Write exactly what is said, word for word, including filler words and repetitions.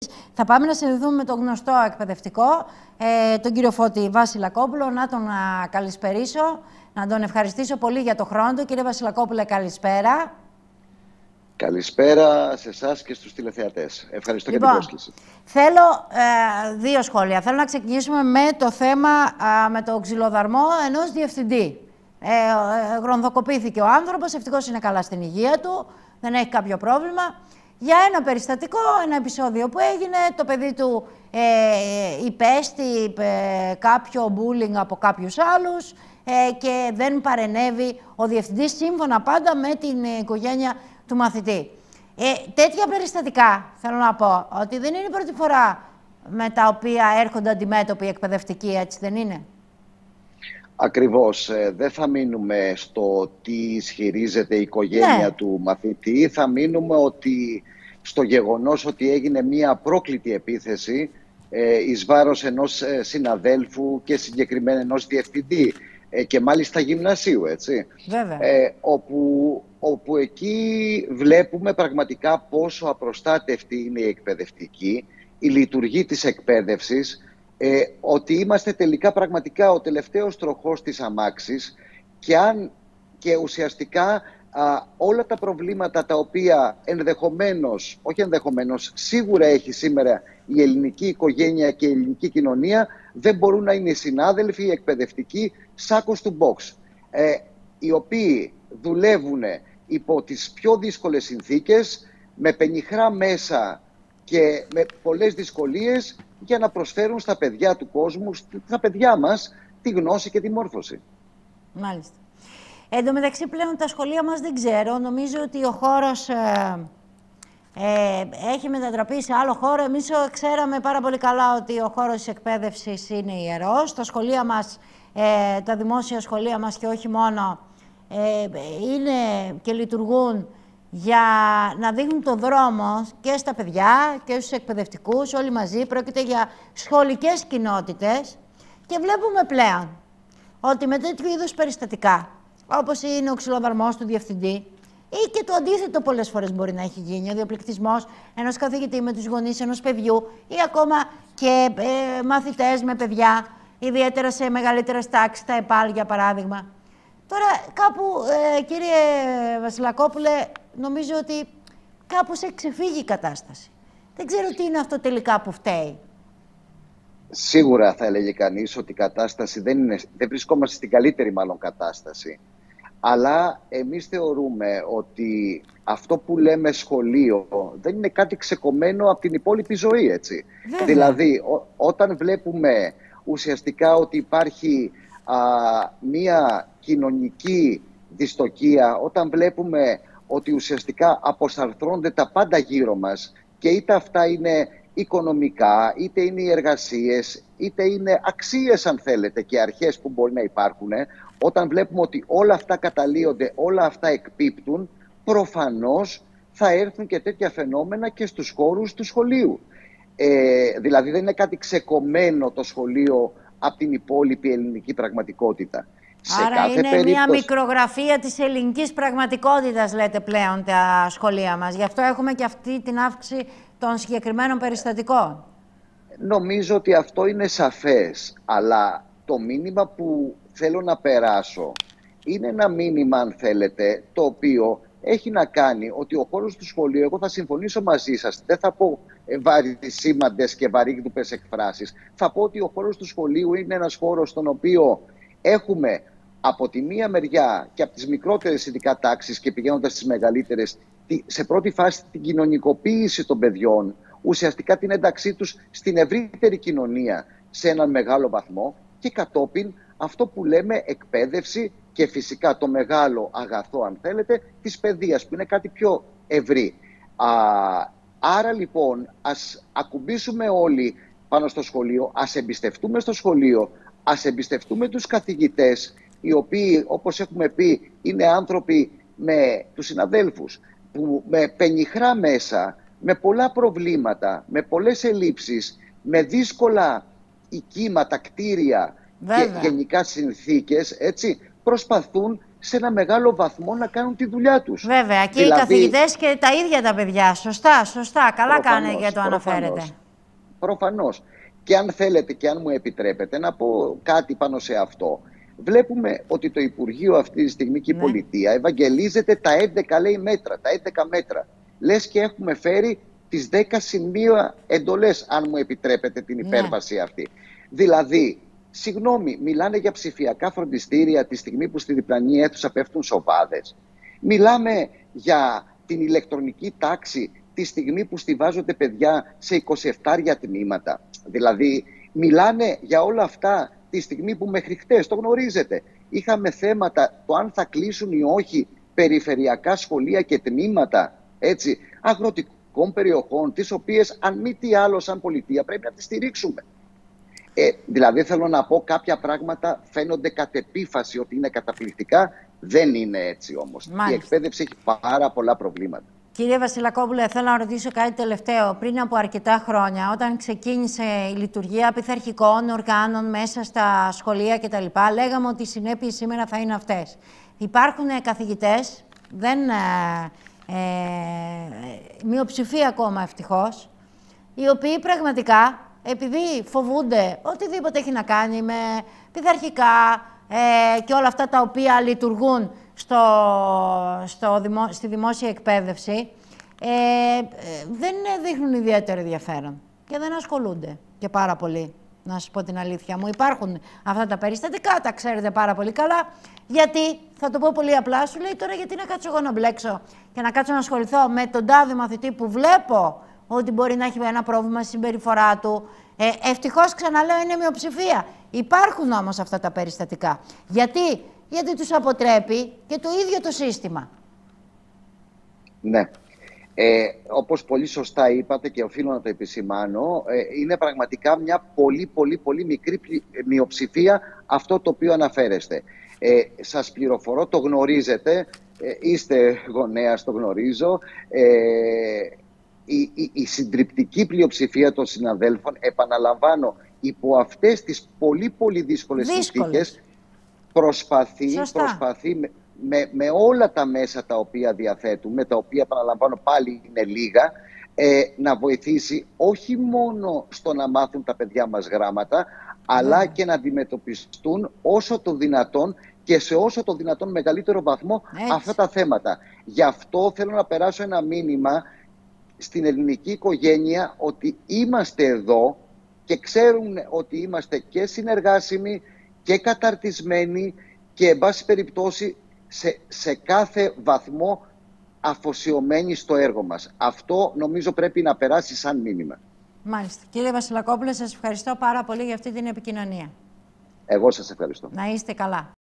Θα πάμε να συνδεθούμε με τον γνωστό εκπαιδευτικό, ε, τον κύριο Φώτη Βασιλακόπουλο, να τον α, καλησπερίσω, να τον ευχαριστήσω πολύ για το χρόνο του. Κύριε Βασιλακόπουλε, καλησπέρα. Καλησπέρα σε εσάς και στους τηλεθεατές. Ευχαριστώ λοιπόν, για την πρόσκληση. Θέλω ε, δύο σχόλια. Θέλω να ξεκινήσουμε με το θέμα α, με το ξυλοδαρμό ενός διευθυντή. Ε, ε, γρονθοκοπήθηκε ο άνθρωπος, ευτυχώς είναι καλά στην υγεία του, δεν έχει κάποιο πρόβλημα. Για ένα περιστατικό, ένα επεισόδιο που έγινε, το παιδί του ε, υπέστη ε, κάποιο bullying από κάποιους άλλους ε, και δεν παρενέβη ο διευθυντής, σύμφωνα πάντα με την οικογένεια του μαθητή. Ε, τέτοια περιστατικά, θέλω να πω, ότι δεν είναι η πρώτη φορά με τα οποία έρχονται αντιμέτωποι οι εκπαιδευτικοί, έτσι δεν είναι? Ακριβώς. Ε, δεν θα μείνουμε στο τι ισχυρίζεται η οικογένεια ναι. του μαθητή. Θα μείνουμε ότι στο γεγονός ότι έγινε μία πρόκλητη επίθεση ε, εις βάρος ενός ε, συναδέλφου και συγκεκριμένα ενός διευθυντή ε, και μάλιστα γυμνασίου, έτσι. Βέβαια. Ε, όπου, όπου εκεί βλέπουμε πραγματικά πόσο απροστάτευτη είναι η εκπαιδευτική, η λειτουργία της εκπαίδευσης, Ε, ότι είμαστε τελικά πραγματικά ο τελευταίος τροχός της αμάξης και, αν, και ουσιαστικά α, όλα τα προβλήματα τα οποία ενδεχομένως, όχι ενδεχομένως, σίγουρα έχει σήμερα η ελληνική οικογένεια και η ελληνική κοινωνία, δεν μπορούν να είναι οι συνάδελφοι, οι εκπαιδευτικοί, σάκος του box, ε, οι οποίοι δουλεύουν υπό τις πιο δύσκολες συνθήκες, με πενιχρά μέσα και με πολλές δυσκολίες για να προσφέρουν στα παιδιά του κόσμου, στα παιδιά μας, τη γνώση και τη μόρφωση. Μάλιστα. Εν τω μεταξύ πλέον τα σχολεία μας δεν ξέρω. Νομίζω ότι ο χώρος ε, ε, έχει μετατραπεί σε άλλο χώρο. Εμείς ξέραμε πάρα πολύ καλά ότι ο χώρος της εκπαίδευσης είναι ιερός. Τα σχολεία μας, ε, τα δημόσια σχολεία μας και όχι μόνο, ε, είναι και λειτουργούν για να δείχνουν το δρόμο και στα παιδιά και στους εκπαιδευτικούς, όλοι μαζί. Πρόκειται για σχολικές κοινότητες και βλέπουμε πλέον ότι με τέτοιου είδους περιστατικά, όπως είναι ο ξυλοδαρμός του διευθυντή ή και το αντίθετο πολλές φορές μπορεί να έχει γίνει, ο διοπληκτισμός ενός καθηγητή με τους γονείς ενός παιδιού ή ακόμα και ε, μαθητές με παιδιά, ιδιαίτερα σε μεγαλύτερες τάξεις, τα ΕΠΑΛ για παράδειγμα. Τώρα κάπου, ε, κύριε Βασιλακόπουλε, νομίζω ότι κάπως έχει ξεφύγει η κατάσταση. Δεν ξέρω τι είναι αυτό τελικά που φταίει. Σίγουρα θα έλεγε κανείς ότι η κατάσταση δεν είναι, δεν βρισκόμαστε στην καλύτερη μάλλον κατάσταση. Αλλά εμείς θεωρούμε ότι αυτό που λέμε σχολείο δεν είναι κάτι ξεκομμένο από την υπόλοιπη ζωή, έτσι. Βέβαια. Δηλαδή, ό, όταν βλέπουμε ουσιαστικά ότι υπάρχει α, μία κοινωνική δυστοκία, όταν βλέπουμε ότι ουσιαστικά αποσαρθρώνται τα πάντα γύρω μας και είτε αυτά είναι οικονομικά, είτε είναι οι εργασίες, είτε είναι αξίες αν θέλετε και αρχές που μπορεί να υπάρχουν, όταν βλέπουμε ότι όλα αυτά καταλύονται, όλα αυτά εκπίπτουν, προφανώς θα έρθουν και τέτοια φαινόμενα και στους χώρους του σχολείου. Ε, δηλαδή δεν είναι κάτι ξεκομμένο το σχολείο από την υπόλοιπη ελληνική πραγματικότητα. Άρα σε είναι περίπτωση... μια μικρογραφία της ελληνικής πραγματικότητας, λέτε πλέον, τα σχολεία μας. Γι' αυτό έχουμε και αυτή την αύξηση των συγκεκριμένων περιστατικών. Νομίζω ότι αυτό είναι σαφές, αλλά το μήνυμα που θέλω να περάσω είναι ένα μήνυμα, αν θέλετε, το οποίο έχει να κάνει ότι ο χώρος του σχολείου, εγώ θα συμφωνήσω μαζί σας, δεν θα πω βαρυσήμαντες και βαρύγδουπες εκφράσεις, θα πω ότι ο χώρος του σχολείου είναι ένας χώρος στον οποίο έχουμε από τη μία μεριά και από τις μικρότερες ειδικά τάξεις και πηγαίνοντας στις μεγαλύτερες, σε πρώτη φάση την κοινωνικοποίηση των παιδιών, ουσιαστικά την ένταξή τους στην ευρύτερη κοινωνία σε έναν μεγάλο βαθμό και κατόπιν αυτό που λέμε εκπαίδευση και φυσικά το μεγάλο αγαθό, αν θέλετε, της παιδείας, που είναι κάτι πιο ευρύ. Α, άρα λοιπόν ας ακουμπήσουμε όλοι πάνω στο σχολείο, ας εμπιστευτούμε στο σχολείο, ας εμπιστευτούμε τους καθηγητές, οι οποίοι, όπως έχουμε πει, είναι άνθρωποι με τους συναδέλφους, που με πενιχρά μέσα, με πολλά προβλήματα, με πολλές ελλείψεις, με δύσκολα οικίματα, κτίρια Βέβαια. και γενικά συνθήκες, έτσι, προσπαθούν σε ένα μεγάλο βαθμό να κάνουν τη δουλειά τους. Βέβαια, και δηλαδή, οι καθηγητές και τα ίδια τα παιδιά. Σωστά, σωστά. Καλά κάνετε και το αναφέρετε. Προφανώς, προφανώς. Και αν θέλετε και αν μου επιτρέπετε να πω κάτι πάνω σε αυτό. Βλέπουμε ότι το Υπουργείο αυτή τη στιγμή και η ναι. πολιτεία ευαγγελίζεται τα έντεκα λέει μέτρα, τα έντεκα μέτρα. Λες και έχουμε φέρει τις δέκα συν μία εντολές, αν μου επιτρέπετε την υπέρβαση ναι. αυτή. Δηλαδή, συγγνώμη, μιλάνε για ψηφιακά φροντιστήρια τη στιγμή που στη διπλανή αίθουσα πέφτουν σοβάδες. Μιλάμε για την ηλεκτρονική τάξη τη στιγμή που στιβάζονται παιδιά σε είκοσι επτά τμήματα. Δηλαδή, μιλάνε για όλα αυτά τη στιγμή που μέχρι χτες, το γνωρίζετε, είχαμε θέματα το αν θα κλείσουν ή όχι περιφερειακά σχολεία και τμήματα έτσι, αγροτικών περιοχών, τις οποίες αν μη τι άλλο σαν πολιτεία πρέπει να τις στηρίξουμε. Ε, δηλαδή θέλω να πω κάποια πράγματα φαίνονται κατ' επίφαση ότι είναι καταπληκτικά, δεν είναι έτσι όμως. Μάλιστα. Η εκπαίδευση έχει πάρα πολλά προβλήματα. Κύριε Βασιλακόπουλε, θέλω να ρωτήσω κάτι τελευταίο. Πριν από αρκετά χρόνια, όταν ξεκίνησε η λειτουργία πειθαρχικών οργάνων μέσα στα σχολεία κτλ., λέγαμε ότι οι συνέπειες σήμερα θα είναι αυτές. Υπάρχουν καθηγητές, δεν, ε, ε, μειοψηφία ακόμα ευτυχώς, οι οποίοι πραγματικά, επειδή φοβούνται οτιδήποτε έχει να κάνει με πειθαρχικά ε, και όλα αυτά τα οποία λειτουργούν στο, στο δημο, στη δημόσια εκπαίδευση, ε, δεν δείχνουν ιδιαίτερο ενδιαφέρον και δεν ασχολούνται και πάρα πολύ, να σας πω την αλήθεια μου. Υπάρχουν αυτά τα περιστατικά, τα ξέρετε πάρα πολύ καλά, γιατί, θα το πω πολύ απλά, σου λέει τώρα γιατί να κάτσω εγώ να μπλέξω και να κάτσω να ασχοληθώ με τον τάδε μαθητή που βλέπω ότι μπορεί να έχει ένα πρόβλημα στη συμπεριφορά του. Ε, ευτυχώς, ξαναλέω, είναι μειοψηφία. Υπάρχουν όμως αυτά τα περιστατικά. Γιατί? Γιατί τους αποτρέπει και το ίδιο το σύστημα. Ναι. Ε, όπως πολύ σωστά είπατε και οφείλω να το επισημάνω, ε, είναι πραγματικά μια πολύ πολύ πολύ μικρή μειοψηφία αυτό το οποίο αναφέρεστε. Ε, σας πληροφορώ, το γνωρίζετε, ε, είστε γονέας, το γνωρίζω, ε, η, η, η συντριπτική πλειοψηφία των συναδέλφων, επαναλαμβάνω, υπό αυτές τις πολύ πολύ δύσκολες συνθήκες προσπαθεί, προσπαθεί με, με, με όλα τα μέσα τα οποία διαθέτουμε, τα οποία επαναλαμβάνω πάλι είναι λίγα, ε, να βοηθήσει όχι μόνο στο να μάθουν τα παιδιά μας γράμματα, αλλά και να αντιμετωπιστούν όσο το δυνατόν και σε όσο το δυνατόν μεγαλύτερο βαθμό Έτσι. αυτά τα θέματα. Γι' αυτό θέλω να περάσω ένα μήνυμα στην ελληνική οικογένεια ότι είμαστε εδώ και ξέρουν ότι είμαστε και συνεργάσιμοι και καταρτισμένοι και εν πάση περιπτώσει σε, σε κάθε βαθμό αφοσιωμένοι στο έργο μας. Αυτό νομίζω πρέπει να περάσει σαν μήνυμα. Μάλιστα. Κύριε Βασιλακόπουλε, σας ευχαριστώ πάρα πολύ για αυτή την επικοινωνία. Εγώ σας ευχαριστώ. Να είστε καλά.